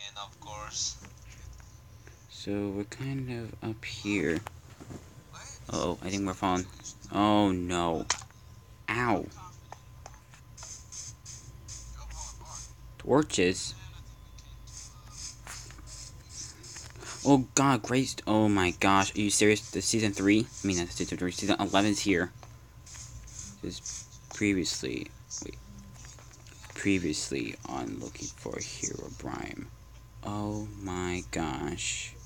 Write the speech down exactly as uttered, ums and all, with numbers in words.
So we're kind of up here. Uh oh, I think we're falling. Oh no. Ow. Torches? Oh god, Grace. Oh my gosh. Are you serious? The season three? I mean, not season three. Season eleven's here. This is previously. Wait. Previously on Looking for Herobrine. Oh my gosh.